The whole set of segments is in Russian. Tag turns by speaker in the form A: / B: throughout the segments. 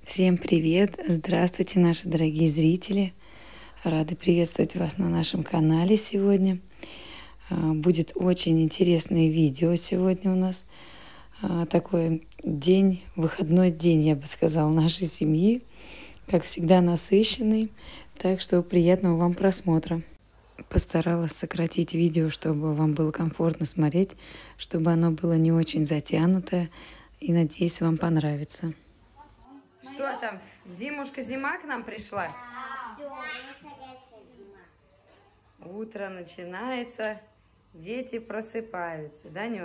A: Всем привет! Здравствуйте, наши дорогие зрители! Рады приветствовать вас на нашем канале сегодня. Будет очень интересное видео сегодня у нас. Такой день, выходной день, я бы сказала, нашей семьи. Как всегда, насыщенный. Так что приятного вам просмотра. Постаралась сократить видео, чтобы вам было комфортно смотреть, чтобы оно было не очень затянутое. И надеюсь, вам понравится. Что там? Зимушка-зима к нам пришла? Утро начинается, дети просыпаются, да, Нюр?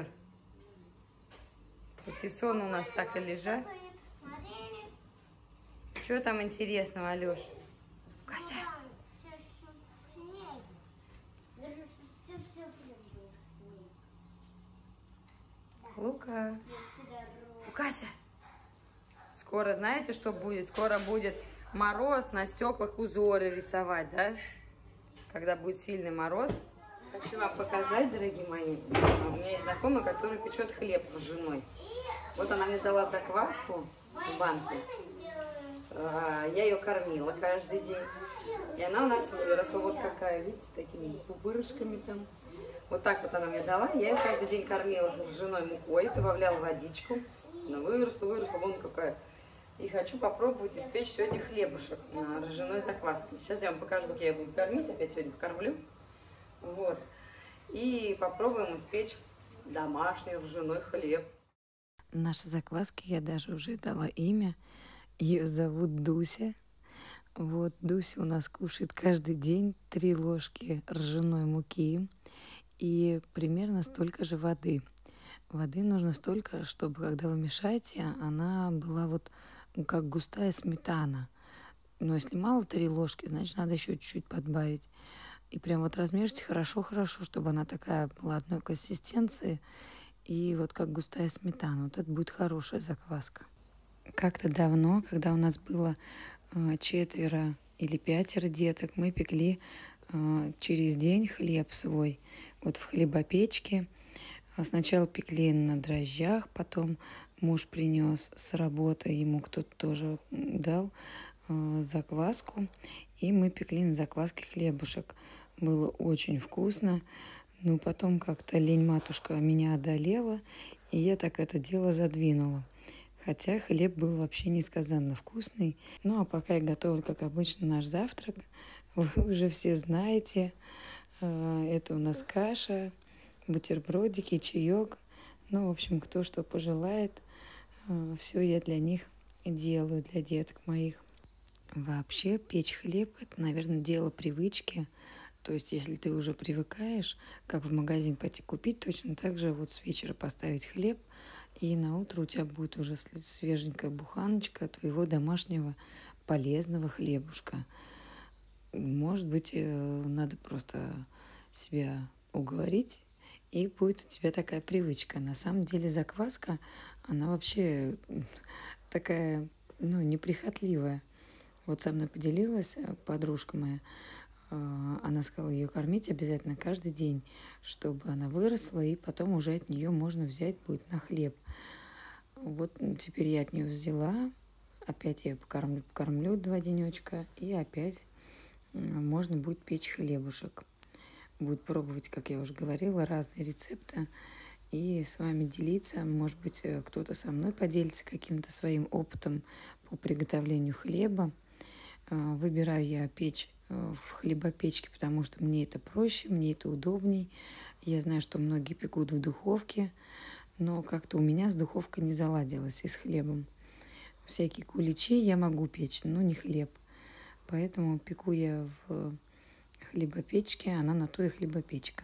A: Хоть и сон у нас так и лежат. Что там интересного, Алёш? Кася? Лука. Кася. Скоро, знаете, что будет? Скоро будет мороз, на стеклах узоры рисовать, да? Когда будет сильный мороз. Хочу вам показать, дорогие мои. У меня есть знакомая, которая печет хлеб ржаной. Вот она мне дала закваску в банке. Я ее кормила каждый день. И она у нас выросла вот какая, видите, такими пупырышками там. Вот так вот она мне дала. Я ее каждый день кормила ржаной мукой, добавляла водичку. Она выросла, вон какая. И хочу попробовать испечь сегодня хлебушек на ржаной закваске. Сейчас я вам покажу, как я ее буду кормить. Опять сегодня покормлю. Вот. И попробуем испечь домашний ржаной хлеб. Нашей закваске я даже уже дала имя. Ее зовут Дуся. Вот, Дуся у нас кушает каждый день 3 ложки ржаной муки и примерно столько же воды. Воды нужно столько, чтобы, когда вы мешаете, она была вот как густая сметана. Но если мало 3 ложки, значит, надо еще чуть-чуть подбавить. И прям вот размешите хорошо-хорошо, чтобы она такая была одной консистенции. И вот как густая сметана. Вот это будет хорошая закваска. Как-то давно, когда у нас было 4 или 5 деток, мы пекли через день хлеб свой. Вот в хлебопечке. Сначала пекли на дрожжах, потом муж принес с работы, ему кто-то тоже дал закваску, и мы пекли на закваске хлебушек. Было очень вкусно, но потом как-то лень-матушка меня одолела, и я так это дело задвинула. Хотя хлеб был вообще несказанно вкусный. Ну, а пока я готовлю, как обычно, наш завтрак, вы уже все знаете, это у нас каша, бутербродики, чаек. Ну, в общем, кто что пожелает, все я для них делаю, для деток моих. Вообще, печь хлеб – это, наверное, дело привычки. То есть, если ты уже привыкаешь, как в магазин пойти купить, точно так же вот с вечера поставить хлеб, и на утро у тебя будет уже свеженькая буханочка твоего домашнего полезного хлебушка. Может быть, надо просто себя уговорить, и будет у тебя такая привычка. На самом деле закваска, она вообще такая, ну, неприхотливая. Вот со мной поделилась подружка моя. Она сказала ее кормить обязательно каждый день, чтобы она выросла, и потом уже от нее можно взять будет на хлеб. Вот теперь я от нее взяла. Опять я ее покормлю 2 денечка, и опять можно будет печь хлебушек. Будет пробовать, как я уже говорила, разные рецепты и с вами делиться. Может быть, кто-то со мной поделится каким-то своим опытом по приготовлению хлеба. Выбираю я печь в хлебопечке, потому что мне это проще, мне это удобней. Я знаю, что многие пекут в духовке, но как-то у меня с духовкой не заладилось и с хлебом. Всякие куличи я могу печь, но не хлеб. Поэтому пеку я в хлебопечке, она на то и хлебопечка.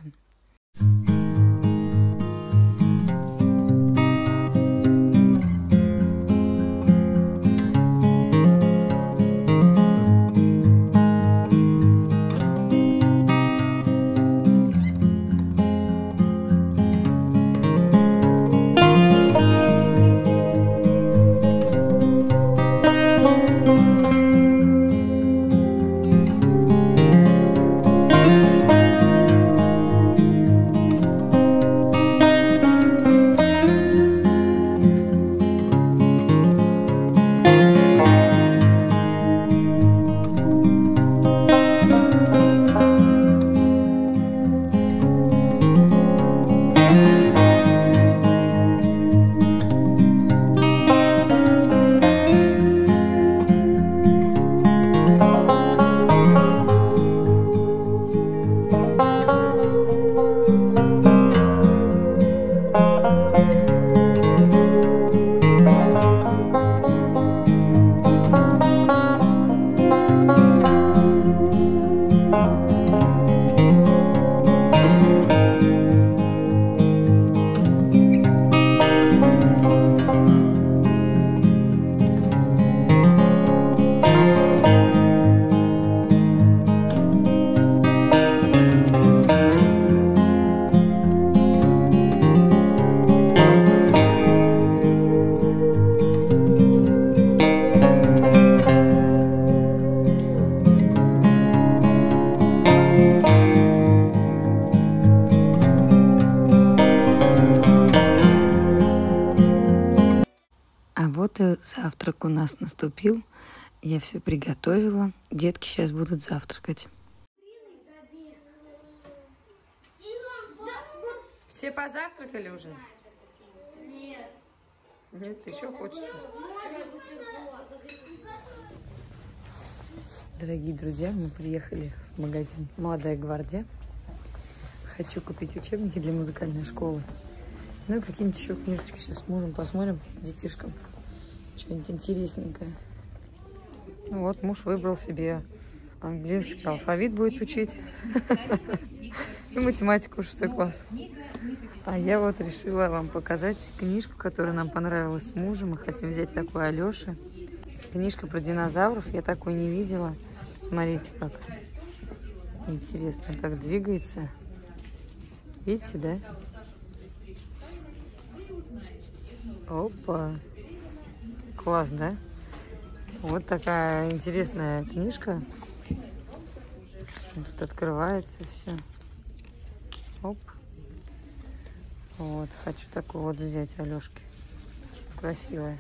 A: Завтрак у нас наступил. Я все приготовила. Детки сейчас будут завтракать. Все позавтракали уже?
B: Нет.
A: Нет, еще хочется. Дорогие друзья, мы приехали в магазин «Молодая гвардия». Хочу купить учебники для музыкальной школы. Ну и какие-нибудь еще книжечки сейчас можем посмотрим детишкам. Что-нибудь интересненькое. Ну вот, муж выбрал себе английский алфавит, будет учить. И математику 6 класс. А я вот решила вам показать книжку, которая нам понравилась с мужем. Мы хотим взять такую Алёше. Книжка про динозавров. Я такой не видела. Смотрите, как интересно так двигается. Видите, да? Опа. Класс, да? Вот такая интересная книжка. Тут открывается все. Оп. Вот, хочу такую вот взять, Алёшки. Красивая.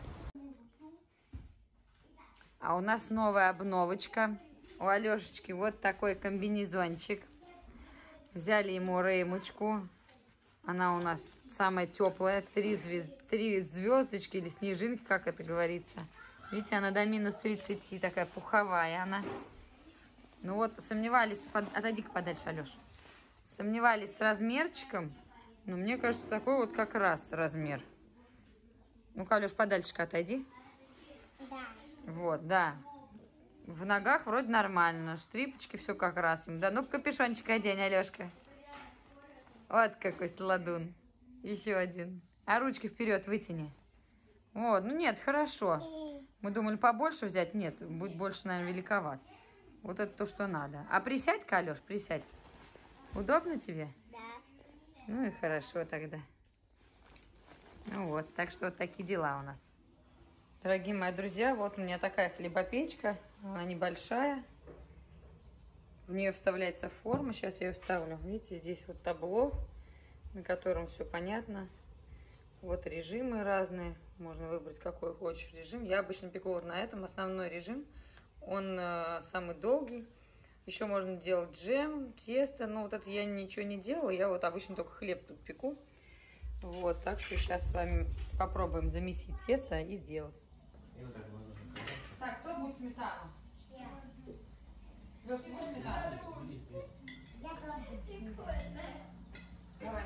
A: А у нас новая обновочка. У Алёшечки вот такой комбинезончик. Взяли ему реймочку. Она у нас самая теплая. 3 звездочки или снежинки, как это говорится. Видите, она до минус 30. Такая пуховая она. Ну вот, сомневались. Отойди-ка подальше, Алёша. Сомневались с размерчиком. Но мне кажется, такой вот как раз размер. Ну-ка, Алёш, подальше отойди.
B: Да.
A: Вот, да. В ногах вроде нормально. Штрипочки все как раз. Да, ну капюшончик одень, Алёшка. Вот какой сладун. Еще один. А ручки вперед вытяни. Вот, ну нет, хорошо. Мы думали побольше взять. Нет, будет больше, наверное, великоват. Вот это то, что надо. А присядь-ка, Алёш, присядь. Удобно тебе?
B: Да.
A: Ну и хорошо тогда. Ну вот, так что вот такие дела у нас. Дорогие мои друзья, вот у меня такая хлебопечка. Она небольшая. В нее вставляется форма. Сейчас я ее вставлю. Видите, здесь вот табло, на котором все понятно. Вот режимы разные. Можно выбрать, какой хочешь режим. Я обычно пеку вот на этом. Основной режим. Он самый долгий. Еще можно делать джем, тесто. Но вот это я ничего не делала. Я вот обычно только хлеб тут пеку. Вот, так что сейчас с вами попробуем замесить тесто и сделать. Так, кто будет сметану? Лёш, ты будешь сметану?
B: Я тоже.
A: Давай.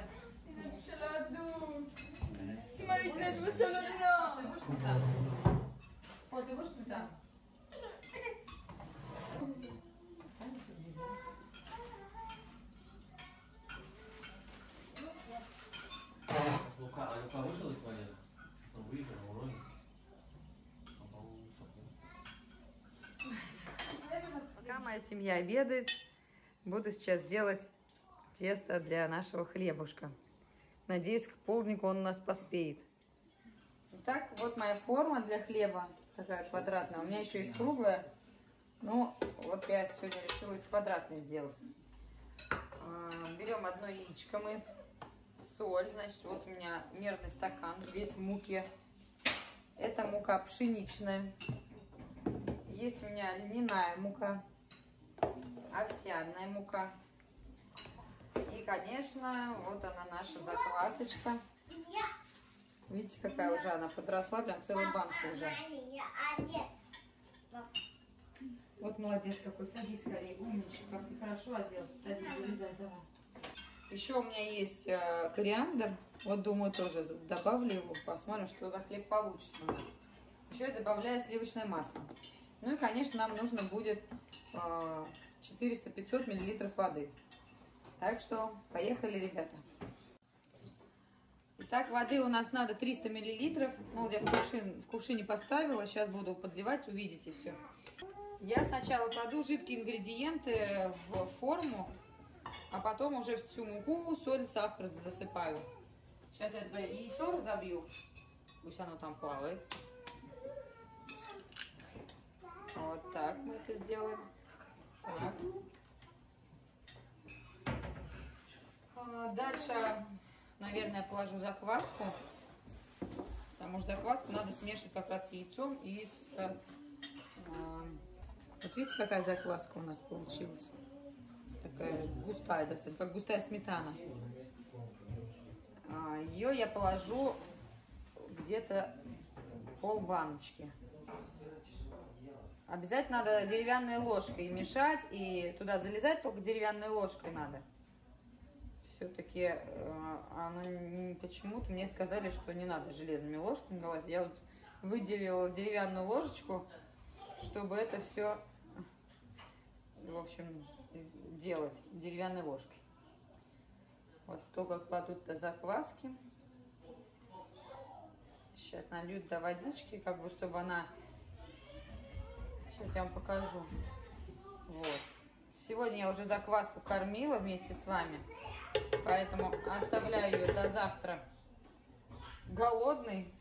C: Смотрите на этого соловья.
A: Ты будешь сметану? О, ты будешь сметану?
D: Лука вышел из туалета? Он выехал на уроке.
A: Пока моя семья обедает, буду сейчас делать тесто для нашего хлебушка. Надеюсь, к полднику он у нас поспеет. Итак, вот моя форма для хлеба, такая квадратная. У меня еще есть круглая, но вот я сегодня решила из квадратной сделать. Берем одно яичко мы, соль, значит, вот у меня мерный стакан, весь в муке. Это мука пшеничная. Есть у меня льняная мука, овсяная мука. И, конечно, вот она наша заквасочка. Видите, какая уже она подросла, прям целую банку уже. Вот молодец какой, садись скорее, умничка, как ты хорошо оделся, садись, вылезай, давай. Еще у меня есть кориандр, вот думаю тоже добавлю его, посмотрим, что за хлеб получится у нас. Еще я добавляю сливочное масло. Ну и, конечно, нам нужно будет 400-500 мл воды. Так что поехали, ребята. Итак, воды у нас надо 300 мл. Ну, вот я в кувшине поставила, сейчас буду подливать, увидите все. Я сначала кладу жидкие ингредиенты в форму, а потом уже всю муку, соль, сахар засыпаю. Сейчас я туда яйцо разобью, пусть оно там плавает. Вот так мы это сделаем. Так. Дальше, наверное, положу закваску. Потому что закваску надо смешивать как раз с яйцом и с... вот видите, какая закваска у нас получилась? Такая густая достаточно, как густая сметана. Ее я положу где-то пол-баночки. Обязательно надо деревянной ложкой мешать, и туда залезать только деревянной ложкой надо. Все-таки почему-то мне сказали, что не надо железными ложками лазить. Я вот выделила деревянную ложечку, чтобы это все, в общем, делать деревянной ложкой. Вот столько кладут до закваски. Сейчас налью до водички, как бы, чтобы она... Сейчас я вам покажу. Вот. Сегодня я уже закваску кормила вместе с вами, поэтому оставляю ее до завтра голодной.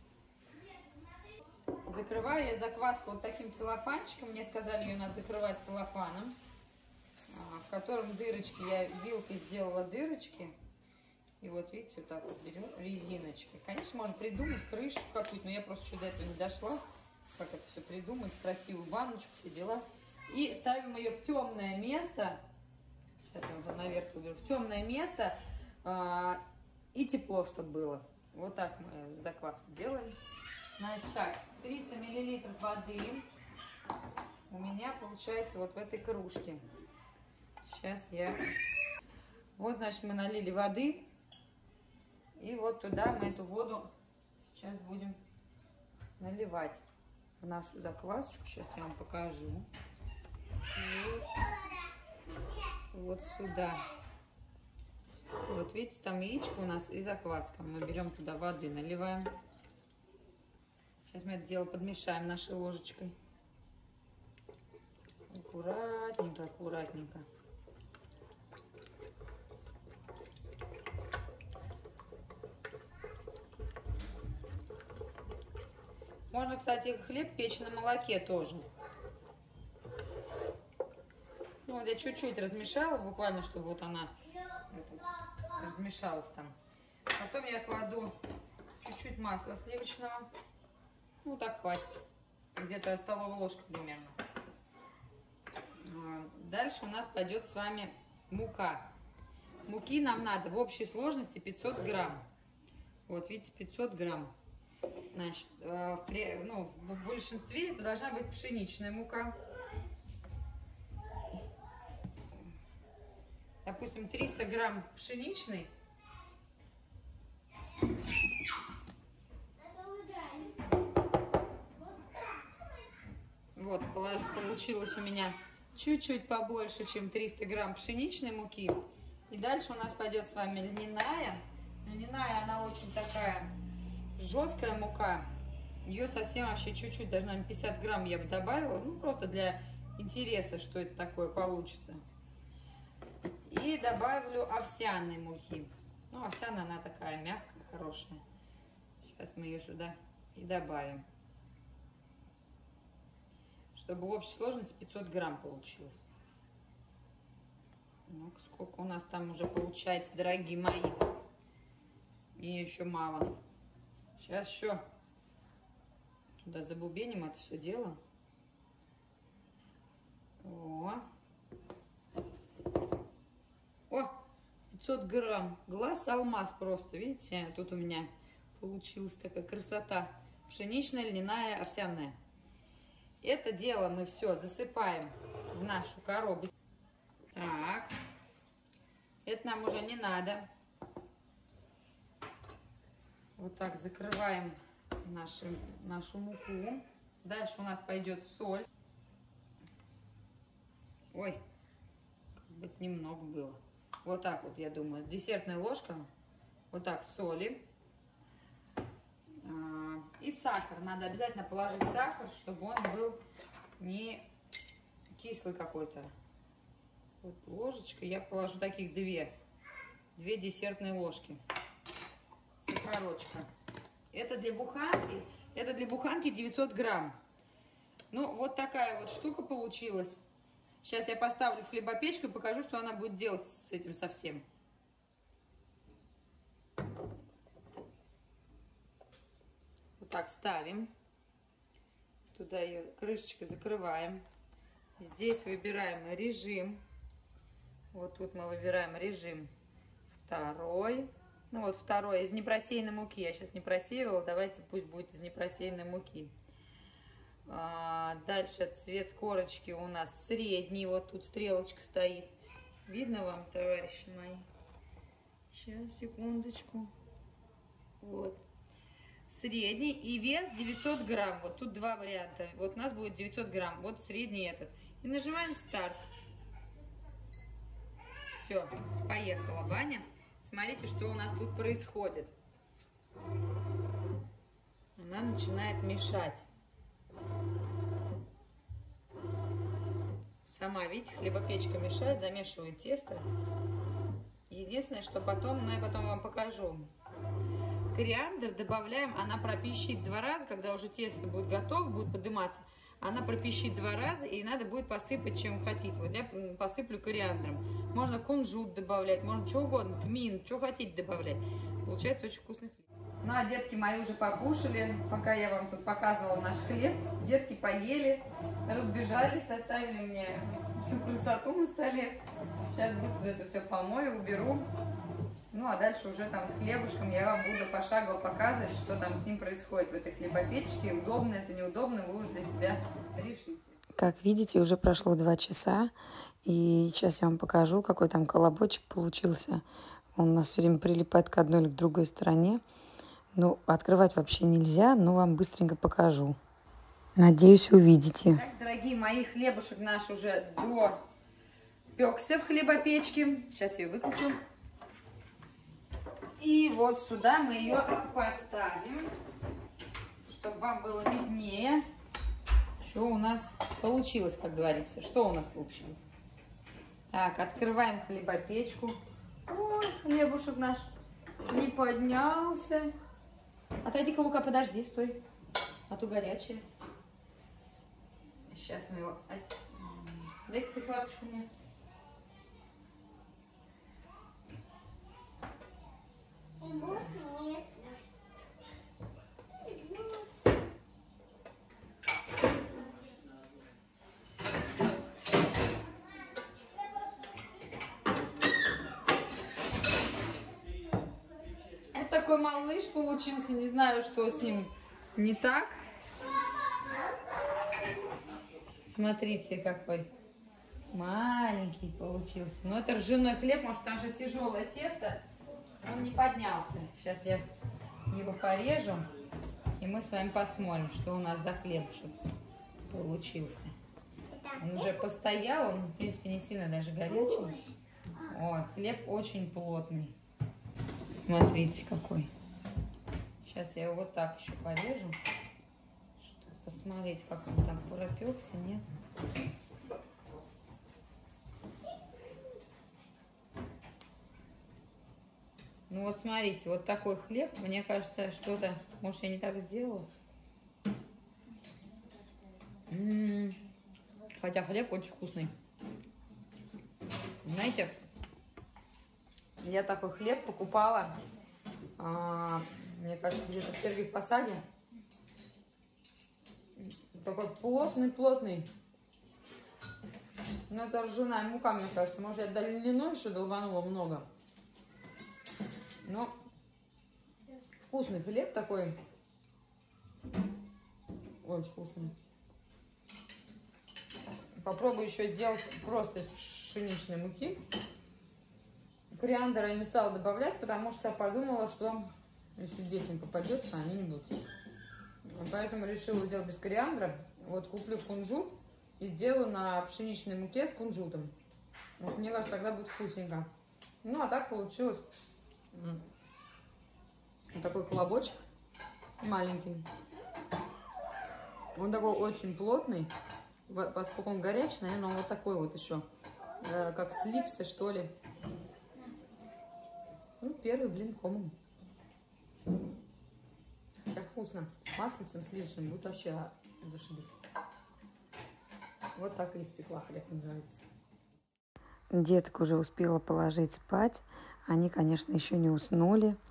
A: Закрываю я закваску вот таким целлофанчиком. Мне сказали, ее надо закрывать целлофаном, в котором дырочки. Я вилкой сделала дырочки. И вот видите, вот так вот берем резиночкой. Конечно, можно придумать крышку какую-то, но я просто еще до этого не дошла. Как это все придумать, красивую баночку, все дела. И ставим ее в темное место. Сейчас я уже наверх уберу. В темное место и тепло, чтобы было. Вот так мы закваску делаем. Значит, так, 300 мл воды у меня получается вот в этой кружке. Сейчас я... Вот, значит, мы налили воды. И вот туда мы эту воду сейчас будем наливать в нашу заквасочку. Сейчас я вам покажу. Вот сюда. Вот видите, там яичко у нас и закваска. Мы берем туда воды, наливаем. Сейчас мы это дело подмешаем нашей ложечкой. Аккуратненько, аккуратненько. Можно, кстати, хлеб печь на молоке тоже. Ну, вот я чуть-чуть размешала, буквально, чтобы вот она размешалась там. Потом я кладу чуть-чуть масла сливочного. Ну, так хватит. Где-то столовая ложка примерно. Дальше у нас пойдет с вами мука. Муки нам надо в общей сложности 500 грамм. Вот, видите, 500 грамм. Значит, в большинстве это должна быть пшеничная мука. Допустим, 300 грамм пшеничной. Вот, получилось у меня чуть-чуть побольше, чем 300 грамм пшеничной муки. И дальше у нас пойдет с вами льняная. Льняная, она очень такая жесткая мука. Ее совсем вообще чуть-чуть, даже, наверное, 50 грамм я бы добавила. Ну, просто для интереса, что это такое получится. И добавлю овсяной муки. Ну, овсяная, она такая мягкая, хорошая. Сейчас мы ее сюда и добавим. Чтобы в общей сложности 500 грамм получилось. Ну, сколько у нас там уже получается, дорогие мои. Мне еще мало. Сейчас еще туда забубеним это все дело. О, 500 грамм. Глаз алмаз просто. Видите, тут у меня получилась такая красота. Пшеничная, льняная, овсяная. Это дело мы все засыпаем в нашу коробку. Так. Это нам уже не надо. Вот так закрываем нашу муку. Дальше у нас пойдет соль. Ой, как бы немного было. Вот так вот, я думаю, десертная ложка. Вот так соли. И сахар. Надо обязательно положить сахар, чтобы он был не кислый какой-то. Вот ложечкой я положу таких две десертные ложки. Сахарочка. Это для буханки. Это для буханки 900 грамм. Ну, вот такая вот штука получилась. Сейчас я поставлю в хлебопечку и покажу, что она будет делать с этим совсем. Вот так ставим. Туда ее крышечкой закрываем. Здесь выбираем режим. Вот тут мы выбираем режим второй. Ну вот второй из непросеянной муки. Я сейчас не просеивала. Давайте пусть будет из непросеянной муки. Дальше цвет корочки у нас средний. Вот тут стрелочка стоит. Видно вам, товарищи мои? Сейчас, секундочку. Вот. Средний и вес 900 грамм. Вот тут два варианта. Вот у нас будет 900 грамм. Вот средний этот. И нажимаем старт. Все, поехала баня. Смотрите, что у нас тут происходит. Она начинает мешать. Сама, видите, хлебопечка мешает, замешивает тесто. Единственное, что потом, я потом вам покажу. Кориандр добавляем, она пропищит 2 раза, когда уже тесто будет готово, будет подниматься. Она пропищит 2 раза, и надо будет посыпать, чем хотите. Вот я посыплю кориандром. Можно кунжут добавлять, можно что угодно, тмин, что хотите добавлять. Получается очень вкусный хлеб. Ну, а детки мои уже покушали. Пока я вам тут показывала наш хлеб, детки поели, разбежались, оставили мне всю красоту на столе. Сейчас быстро это все помою, уберу. Ну, а дальше уже там с хлебушком я вам буду пошагово показывать, что там с ним происходит в этой хлебопечке. Удобно это, неудобно, вы уже для себя решите.
E: Как видите, уже прошло 2 часа, и сейчас я вам покажу, какой там колобочек получился. Он у нас все время прилипает к одной или к другой стороне. Ну, открывать вообще нельзя, но вам быстренько покажу. Надеюсь, увидите.
A: Так, дорогие мои, хлебушек наш уже допекся в хлебопечке. Сейчас ее выключу. И вот сюда мы ее поставим, чтобы вам было виднее, что у нас получилось, как говорится. Что у нас получилось? Так, открываем хлебопечку. Ой, хлебушек наш не поднялся. Отойди-ка, Лука, подожди, стой. А то горячее. Сейчас мы его... Дай-ка прихваточку мне. Вот такой малыш получился. Не знаю, что с ним не так. Смотрите, какой маленький получился. Но это ржаной хлеб, может, потому что тяжелое тесто. Он не поднялся. Сейчас я его порежу, и мы с вами посмотрим, что у нас за хлебушек получился. Он уже постоял, он, в принципе, не сильно даже горячий. Ой, хлеб очень плотный. Смотрите, какой. Сейчас я его вот так еще порежу, чтобы посмотреть, как он там пропекся, нет. Ну вот смотрите, вот такой хлеб, мне кажется, что-то, может, я не так сделала. Хотя хлеб очень вкусный. Знаете, я такой хлеб покупала, мне кажется, где-то в Сергиев Посаде. Такой плотный. Ну, это ржаная мука, мне кажется. Может, я льняной еще долбанула много. Но вкусный хлеб такой. Очень вкусный. Попробую еще сделать просто из пшеничной муки. Кориандра я не стала добавлять, потому что я подумала, что если детям попадется, они не будут есть. Поэтому решила сделать без кориандра. Вот куплю кунжут и сделаю на пшеничной муке с кунжутом. Вот, мне кажется, тогда будет вкусненько. Ну, а так получилось вот такой колобочек маленький. Он такой очень плотный, поскольку он горячий, наверное, он вот такой вот еще, как слипся, что ли. Ну, первый блин комом. Так вкусно. С маслицем сливочным будет вообще зашибись. Вот так и испекла хлеб, называется.
E: Деток уже успела положить спать. Они, конечно, еще не уснули.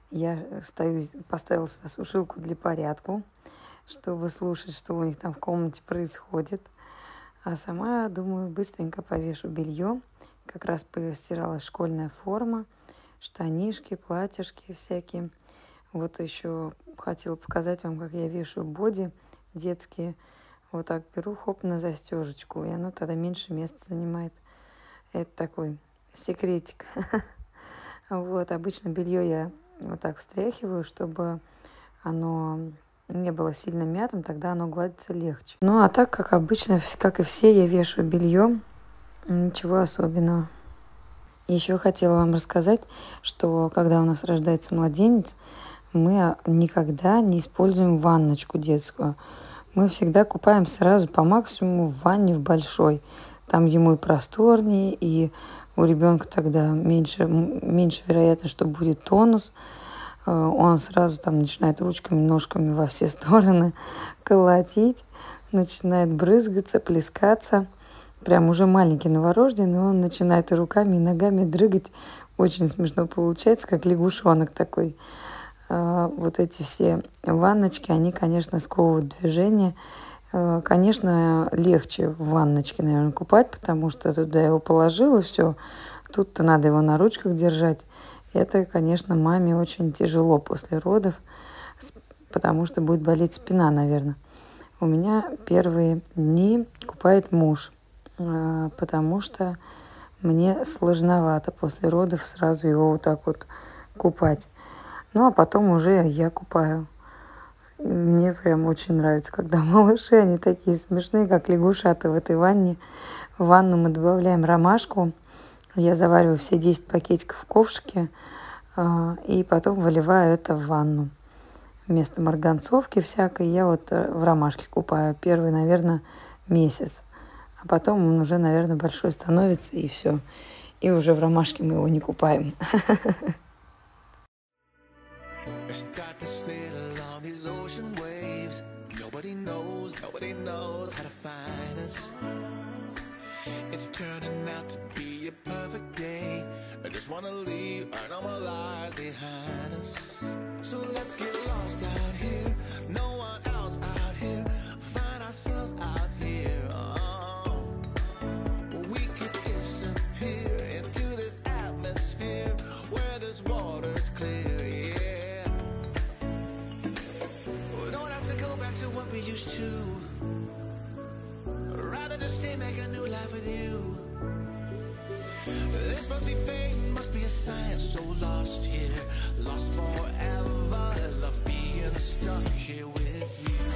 E: Я стою, поставила сюда сушилку для порядка, чтобы слушать, что у них там в комнате происходит. А сама, думаю, быстренько повешу белье. Как раз постиралась школьная форма, штанишки, платьишки всякие. Вот еще хотела показать вам, как я вешаю боди детские. Вот так беру, хоп, на застежечку, и оно тогда меньше места занимает. Это такой секретик. Вот, обычно белье я вот так встряхиваю, чтобы оно не было сильно мятым, тогда оно гладится легче. Ну, а так, как обычно, как и все, я вешаю белье. Ничего особенного. Еще хотела вам рассказать, что когда у нас рождается младенец, мы никогда не используем ванночку детскую. Мы всегда купаем сразу по максимуму в ванне в большой. Там ему и просторнее, и у ребенка тогда меньше вероятно, что будет тонус. Он сразу там начинает ручками, ножками во все стороны колотить, начинает брызгаться, плескаться. Прям уже маленький новорожденный, он начинает и руками, и ногами дрыгать. Очень смешно получается, как лягушонок такой. Вот эти все ванночки, они, конечно, сковывают движение. Конечно, легче в ванночке, наверное, купать, потому что туда его положил, и все. Тут-то надо его на ручках держать. Это, конечно, маме очень тяжело после родов, потому что будет болеть спина, наверное. У меня первые дни купает муж, потому что мне сложновато после родов сразу его вот так вот купать. Ну, а потом уже я купаю. Мне прям очень нравится, когда малыши, они такие смешные, как лягушата в этой ванне. В ванну мы добавляем ромашку. Я завариваю все 10 пакетиков в ковшике и потом выливаю это в ванну. Вместо марганцовки всякой я вот в ромашке купаю первый, наверное, месяц. А потом он уже, наверное, большой становится, и все. И уже в ромашке мы его не купаем.
F: Start to sail along these ocean waves. Nobody knows how to find us. It's turning out to be a perfect day. I just wanna leave our normal lives behind us. So let's get lost out here. No one else out here. Find ourselves out here. Oh, we could disappear into this atmosphere where this water's clear. Yeah. To what we used to, rather just stay, make a new life with you. This must be fate, must be a sign. So lost here, lost forever. Love being stuck here with you.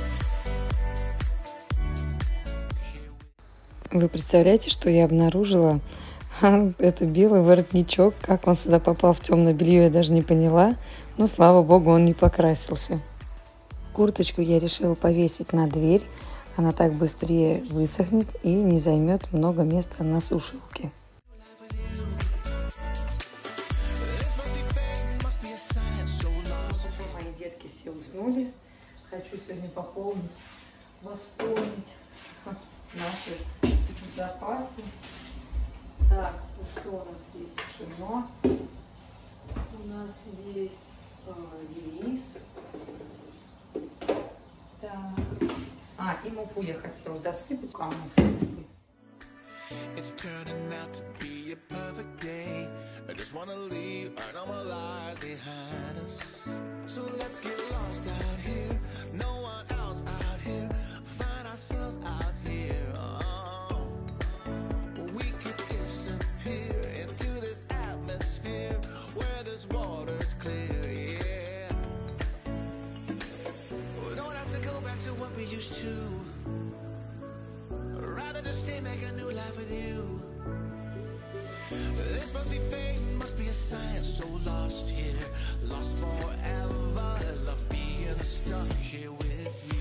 E: Вы представляете, что я обнаружила? Это белый воротничок. Как он сюда попал в темное белье, я даже не поняла. Но, слава богу, он не покрасился. Курточку я решила повесить на дверь. Она так быстрее высохнет и не займет много места на сушилке. Мои детки все уснули. Хочу сегодня восполнить наши запасы. Так, что у нас есть? Пшено. У нас есть рис. И муку я хотела досыпать.
F: It's turning out to be a perfect day. I just wanna leave our normal lives behind us. So let's get lost out here. No one else out here. Find ourselves out here. Oh, we could disappear into this atmosphere where this water's clear. Yeah. We don't have to go back to what we used to. Rather just stay, make a new life with you. This must be fate, must be a sign. So lost here, lost forever. Love being stuck here with you.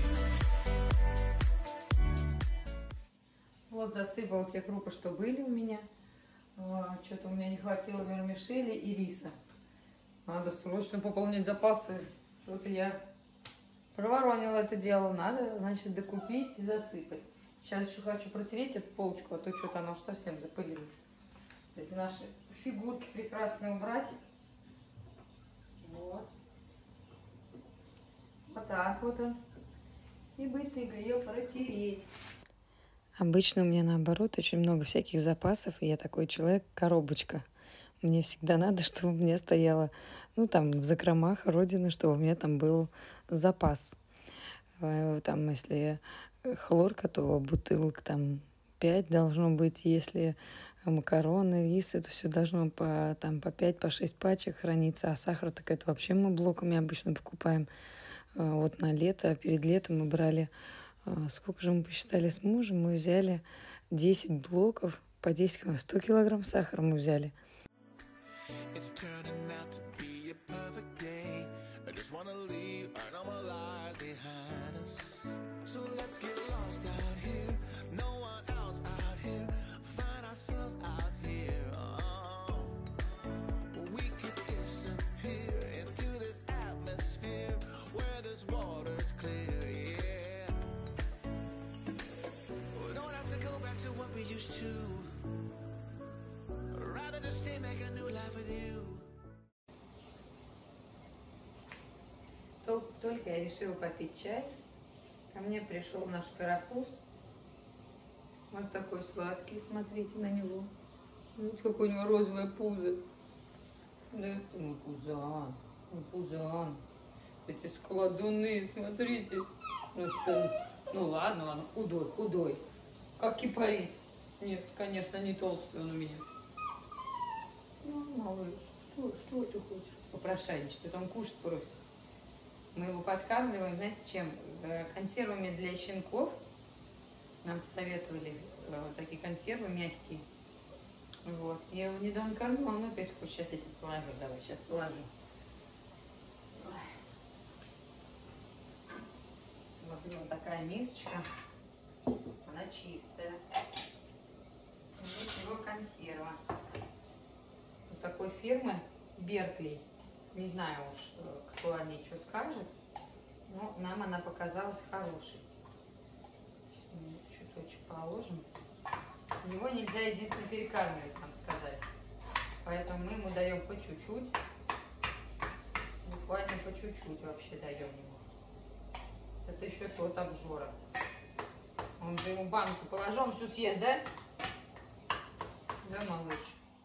A: Вот засыпала те крупы, что были у меня. Что-то у меня не хватило вермишели и риса. Надо срочно пополнять запасы. Что-то я проворонила это дело. Надо, значит, докупить и засыпать. Сейчас еще хочу протереть эту полочку, а то что-то оно уж совсем запылилось. Эти наши фигурки прекрасные убрать. Вот. Вот так вот. И быстренько ее протереть.
E: Обычно у меня наоборот очень много всяких запасов, и я такой человек-коробочка. Мне всегда надо, чтобы у меня стояло, ну, там, в закромах родины, чтобы у меня там был запас. Там, если хлорка, то бутылок там 5 должно быть. Если макароны, рис, это все должно по 5, по 6 пачек храниться. А сахар, так это вообще мы блоками обычно покупаем. Вот на лето, перед летом мы брали, сколько же мы посчитали с мужем, мы взяли 10 блоков, по 10 килограмм, 100 килограмм сахара мы взяли.
F: It's turning out to be a perfect day. I just wanna leave our normal lives behind us. So let's get lost out here. No one else out here. Find ourselves out here. Oh, we could disappear into this atmosphere where this water's clear. Yeah. We don't have to go back to what we used to. Rather just stay, make a new life with you.
A: Только я решила попить чай, ко мне пришел наш карапуз. Вот такой сладкий, смотрите на него. Видите, какое у него розовое пузо. Да это мой пузан, мой пузан. Эти складуны, смотрите. Ну ладно, худой. Как кипарис. Нет, конечно, не толстый он у меня. Ну, малыш, что ты хочешь? Попрошайничать, а он кушать просит. Мы его подкармливаем, знаете, чем? Консервами для щенков. Нам посоветовали вот такие консервы мягкие. Вот. Я его недавно кормила, он опять хочет. Сейчас я тебе положу, давай, сейчас положу. Вот у него такая мисочка. Она чистая. Вот его консерва. Вот такой фирмы Бертли. Не знаю уж, кто о ней что скажет, но нам она показалась хорошей. Чуточек положим. Его нельзя единственно перекармливать, нам сказали. Поэтому мы ему даем по чуть-чуть. Буквально по чуть-чуть вообще даем ему. Это еще тот обжора. Он же ему банку положил, он всю съест, да? Да, малыш?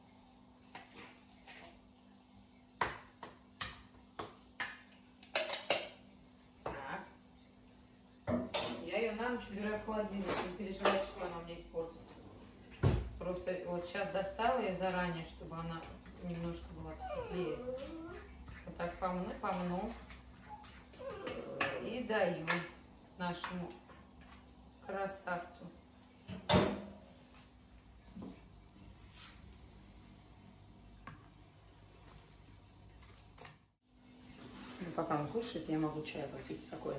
A: На ночь убираю в холодильник, не переживайте, что она у меня испортится. Просто вот сейчас достала ее заранее, чтобы она немножко была потеплее. Вот так помну. И даю нашему красавцу. Ну, пока он кушает, я могу чай попить спокойно.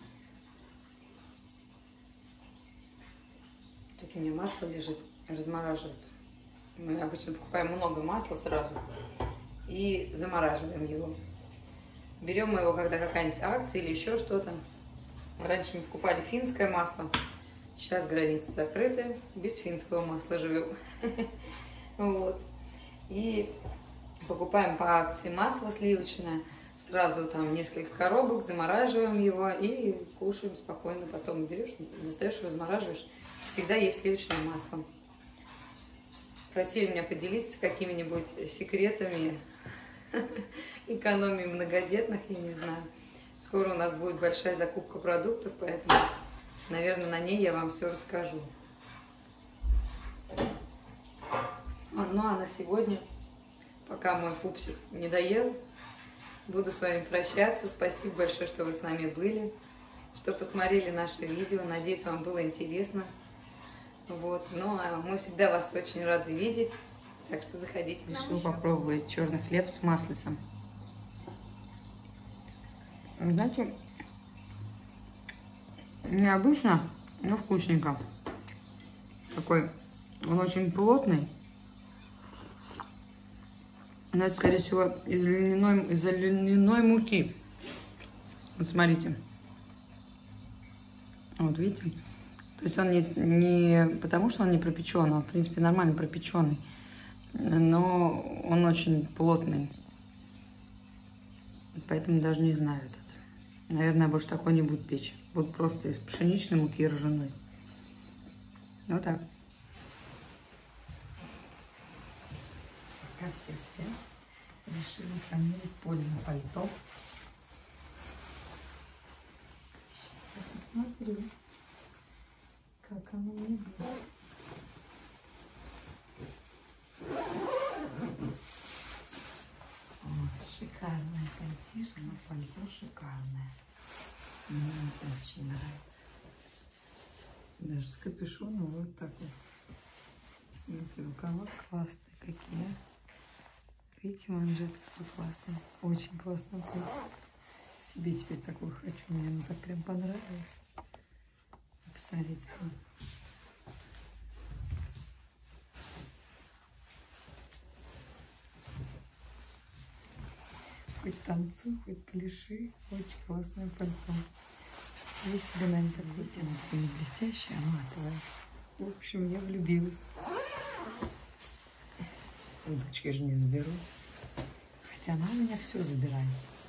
A: Тут у меня масло лежит, размораживается. Мы обычно покупаем много масла сразу и замораживаем его. Берем мы его, когда какая-нибудь акция или еще что-то. Раньше мы покупали финское масло. Сейчас границы закрыты, без финского масла живем. Вот. И покупаем по акции масло сливочное. Сразу там несколько коробок, замораживаем его и кушаем спокойно. Потом берешь, достаешь, размораживаешь. Всегда есть сливочное масло. Просили меня поделиться какими-нибудь секретами экономии многодетных, я не знаю. Скоро у нас будет большая закупка продуктов, поэтому, наверное, на ней я вам все расскажу. Ну а на сегодня, пока мой пупсик не доел, буду с вами прощаться. Спасибо большое, что вы с нами были, что посмотрели наше видео. Надеюсь, вам было интересно. Вот. Ну, а мы всегда вас очень рады видеть. Так что заходите. Решила попробовать черный хлеб с маслицем. Знаете, необычно, но вкусненько. Такой, он очень плотный. Это, скорее всего, из льняной муки. Вот смотрите. Вот видите? То есть он не потому, что он не пропеченный, он, в принципе, нормально пропеченный, но он очень плотный. Поэтому даже не знаю это. Наверное, больше такой не буду печь. Буду просто из пшеничной муки и ржаной. Вот так. Пока все спят, решили померить Полина пальто. Сейчас я посмотрю, как оно мне будет. Шикарное пальтишко, но пальто шикарное. Мне очень нравится. Даже с капюшоном вот так вот. Смотрите, рукава классные какие. Видите, манжет какой классный. Очень классный. Себе теперь такой хочу. Мне ну так прям понравилось. Посмотрите. Хоть танцуй, хоть пляши. Очень классное пальто. Я себе, наверное, так видите, оно такое не блестящее, а матовое. В общем, я влюбилась. У дочки же не заберу. Хотя она у меня все забирает.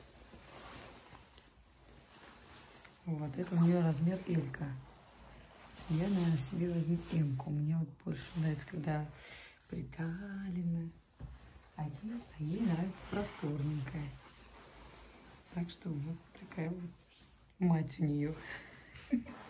A: Вот, это у нее размер Элька. Я, наверное, себе возьму Эмку. Мне вот больше нравится, когда приталено. А ей нравится просторненькая. Так что вот такая вот мать у нее.